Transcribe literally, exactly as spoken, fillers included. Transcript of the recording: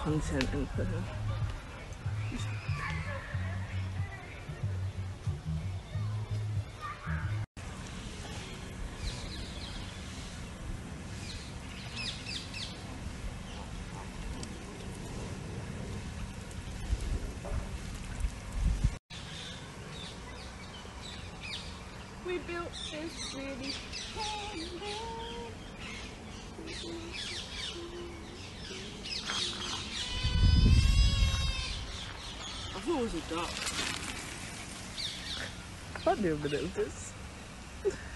content and put her. We built this really I thought it was a duck. I can't do a minute of this.